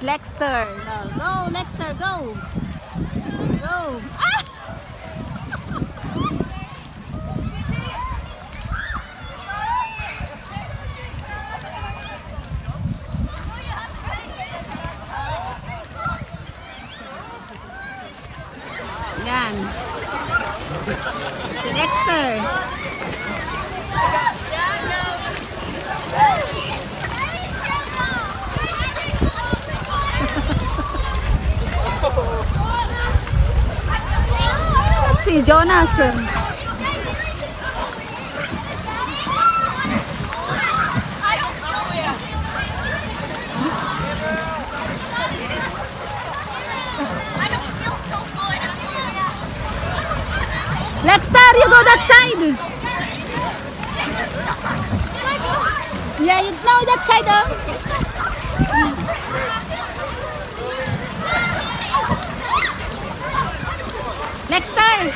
Lexter. Go, Lexter, go. Go. Ah! Yan. Si Lexter. Si Jonas. Lexter, you go that side. Yeah, you know that side, Lexter.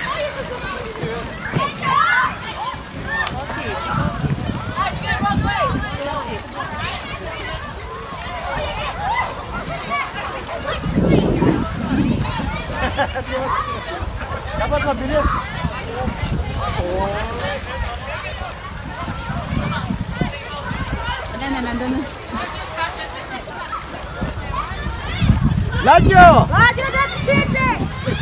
Dapat mabilis. Nandun na. Ladyo! Ladyo, that's cheating!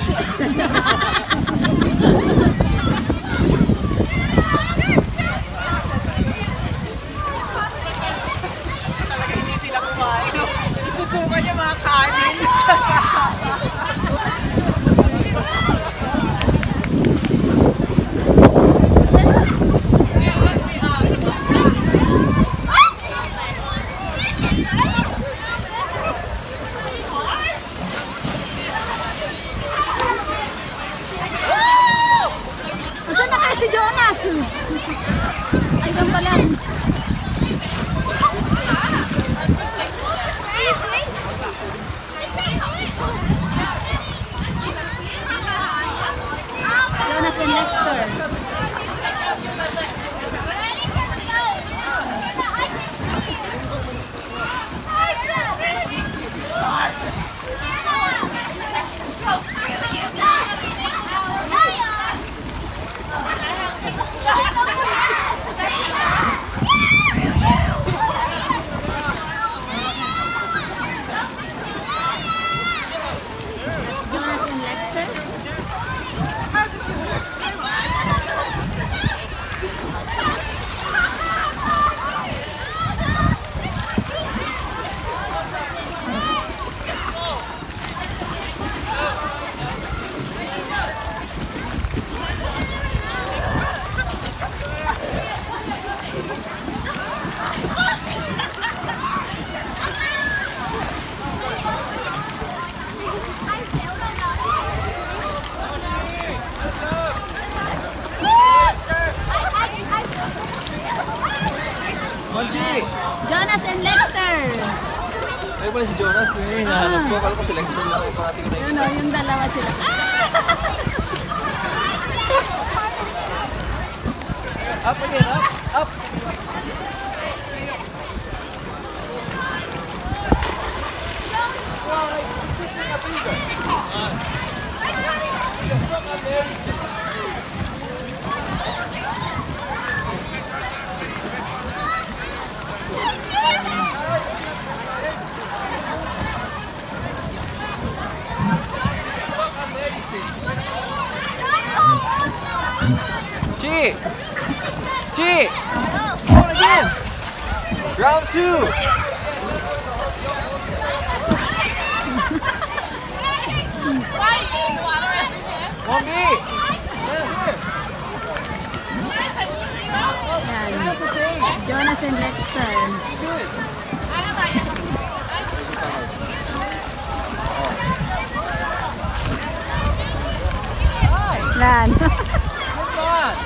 Talaga hindi sila kumain. Isusuka niya mga kanin. Si Jonas. Ay, doon pala. Jonas and Lexter. Jonas and Lexter. Ay pala si Jonas. Hinahanap ko. Akala ko si Lexter lang. Yun o, yung dalawa sila. Up again, up, up. G! G! On again! Round 2! One B! That's the same! Jonas and Lexter. Good! Lan. Come on!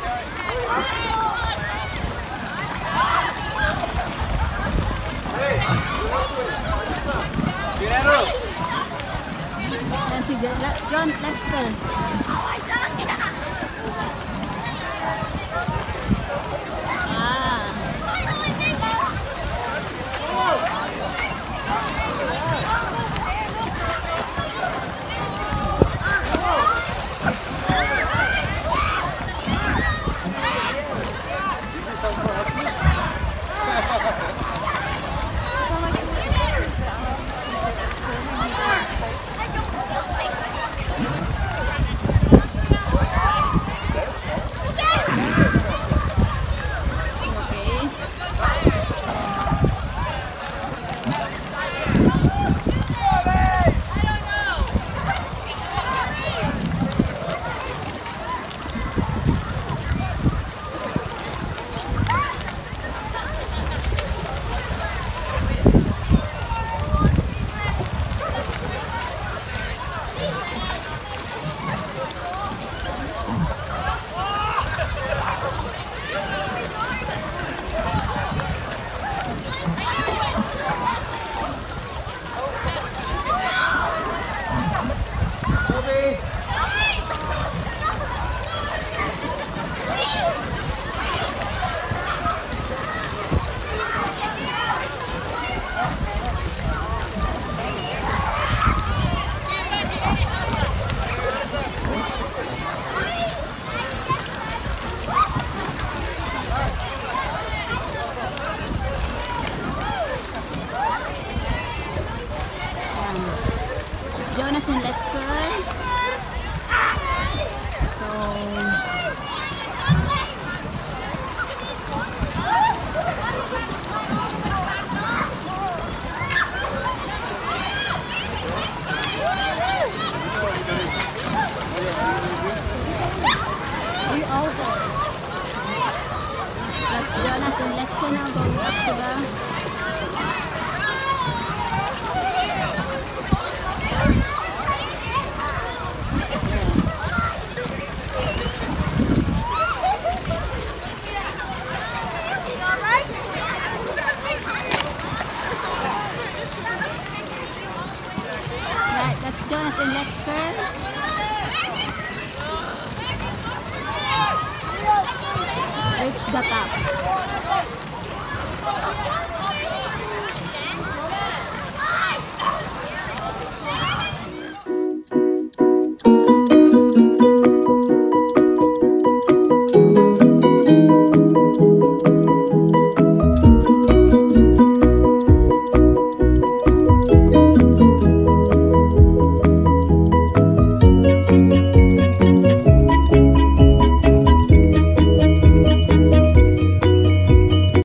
Hey! John Lexter. Jonas and Lexter. That's Jonas and Lexter now going up to the That's Jonas and Lexter. Reach the top.